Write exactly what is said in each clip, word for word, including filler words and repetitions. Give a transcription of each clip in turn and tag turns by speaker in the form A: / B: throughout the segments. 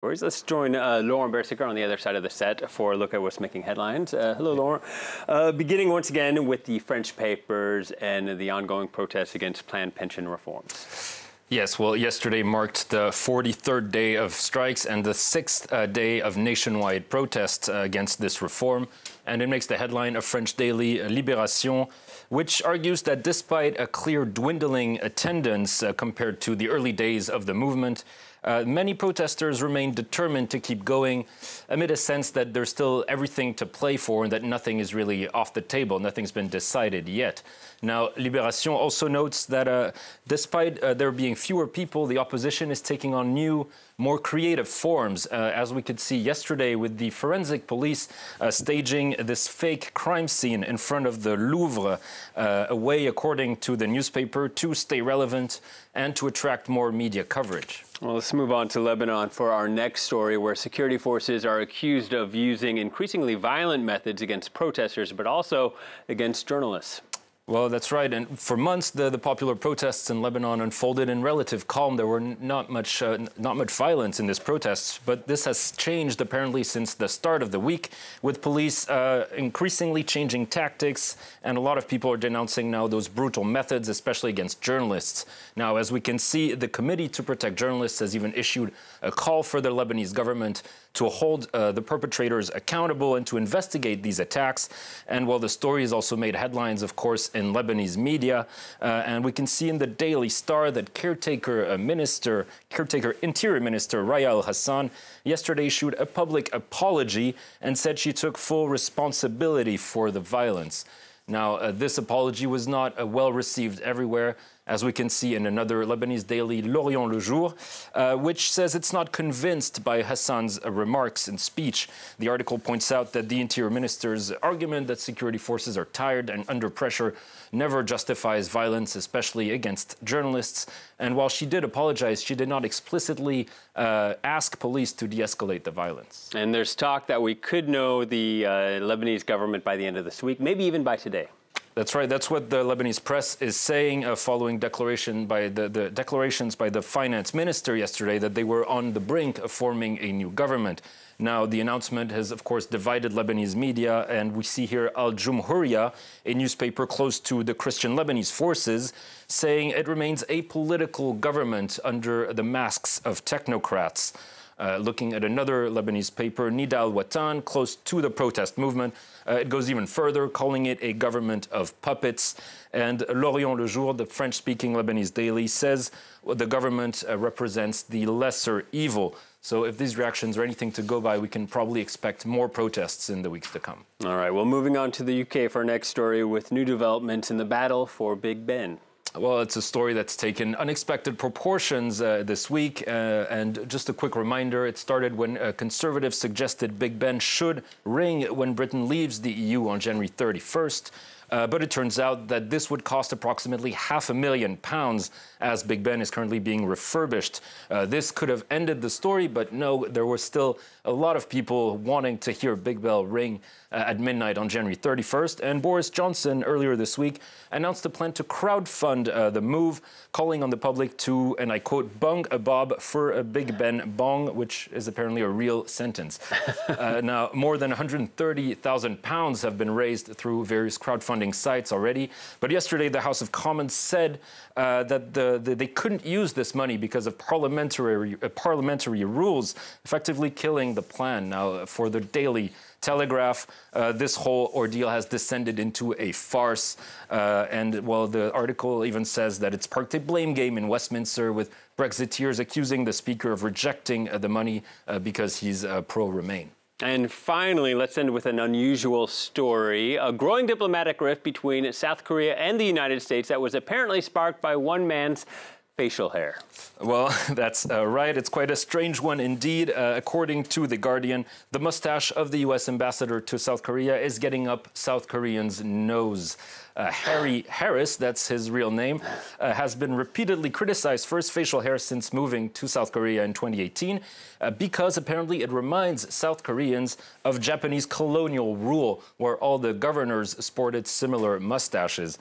A: stories. Let's join uh, Laurent Bersiker on the other side of the set for a look at what's making headlines. Uh, hello, Laurent. Uh, beginning once again with the French papers and the ongoing protests against planned pension reforms.
B: Yes, well, yesterday marked the forty-third day of strikes and the sixth uh, day of nationwide protests uh, against this reform. And it makes the headline of French daily Libération, which argues that despite a clear dwindling attendance uh, compared to the early days of the movement, uh, many protesters remain determined to keep going amid a sense that there's still everything to play for and that nothing is really off the table, nothing's been decided yet. Now, Libération also notes that uh, despite uh, there being fewer people, the opposition is taking on new, more creative forms, uh, as we could see yesterday with the forensic police uh, staging this fake crime scene in front of the Louvre, uh, a way, according to the newspaper, to stay relevant and to attract more media coverage.
A: Well, let's move on to Lebanon for our next story, where security forces are accused of using increasingly violent methods against protesters, but also against journalists.
B: Well, that's right. And for months, the, the popular protests in Lebanon unfolded in relative calm. There were not much, uh, not much violence in these protests. But this has changed, apparently, since the start of the week, with police uh, increasingly changing tactics. And a lot of people are denouncing now those brutal methods, especially against journalists. Now, as we can see, the Committee to Protect Journalists has even issued a call for the Lebanese government to hold uh, the perpetrators accountable and to investigate these attacks. And while the story has also made headlines, of course, in Lebanese media, uh, and we can see in the Daily Star that caretaker uh, minister, caretaker Interior Minister Raya Al-Hassan yesterday issued a public apology and said she took full responsibility for the violence. Now, uh, this apology was not uh, well received everywhere, as we can see in another Lebanese daily, L'Orient Le Jour, uh, which says it's not convinced by Hassan's uh, remarks and speech. The article points out that the Interior Minister's argument that security forces are tired and under pressure never justifies violence, especially against journalists. And while she did apologize, she did not explicitly uh, ask police to de-escalate the violence.
A: And there's talk that we could know the uh, Lebanese government by the end of this week, maybe even by today.
B: That's right. That's what the Lebanese press is saying, uh, following declaration by the, the declarations by the finance minister yesterday that they were on the brink of forming a new government. Now, the announcement has, of course, divided Lebanese media, and we see here Al Jumhuriya, a newspaper close to the Christian Lebanese forces, saying it remains a political government under the masks of technocrats. Uh, looking at another Lebanese paper, Nida Al-Watan, close to the protest movement, uh, it goes even further, calling it a government of puppets. And L'Orient Le Jour, the French-speaking Lebanese daily, says well, the government uh, represents the lesser evil. So if these reactions are anything to go by, we can probably expect more protests in the weeks to come.
A: All right, well, moving on to the U K for our next story with new developments in the battle for Big Ben.
B: Well, it's a story that's taken unexpected proportions uh, this week. Uh, and just a quick reminder, it started when uh, conservatives suggested Big Ben should ring when Britain leaves the E U on January thirty-first. Uh, but it turns out that this would cost approximately half a million pounds as Big Ben is currently being refurbished. Uh, this could have ended the story, but no, there were still a lot of people wanting to hear Big Bell ring uh, at midnight on January thirty-first. And Boris Johnson, earlier this week, announced a plan to crowdfund uh, the move, calling on the public to, and I quote, bung a bob for a Big Ben bong, which is apparently a real sentence. uh, now, more than one hundred thirty thousand pounds have been raised through various crowdfunding sites already. But yesterday, the House of Commons said uh, that the, the, they couldn't use this money because of parliamentary, uh, parliamentary rules, effectively killing the plan. Now, for the Daily Telegraph, uh, this whole ordeal has descended into a farce. Uh, and, well, the article even says that it's parked a blame game in Westminster, with Brexiteers accusing the Speaker of rejecting uh, the money uh, because he's uh, pro-Remain.
A: And finally, let's end with an unusual story. A growing diplomatic rift between South Korea and the United States that was apparently sparked by one man's facial hair.
B: Well, that's uh, right. It's quite a strange one indeed. Uh, according to The Guardian, the mustache of the U S ambassador to South Korea is getting up South Koreans' nose. Uh, Harry Harris, that's his real name, uh, has been repeatedly criticized for his facial hair since moving to South Korea in twenty eighteen, uh, because apparently it reminds South Koreans of Japanese colonial rule, where all the governors sported similar mustaches.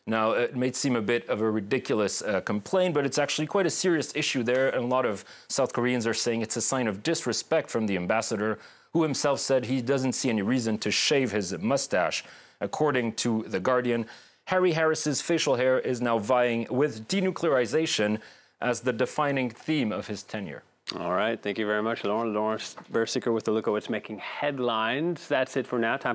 B: Now, it may seem a bit of a ridiculous uh, complaint, but it's actually quite a serious issue there. And a lot of South Koreans are saying it's a sign of disrespect from the ambassador, who himself said he doesn't see any reason to shave his mustache. According to The Guardian, Harry Harris's facial hair is now vying with denuclearization as the defining theme of his tenure.
A: All right. Thank you very much, Lauren. Lawrence Versicker with a look at what's making headlines. That's it for now. Time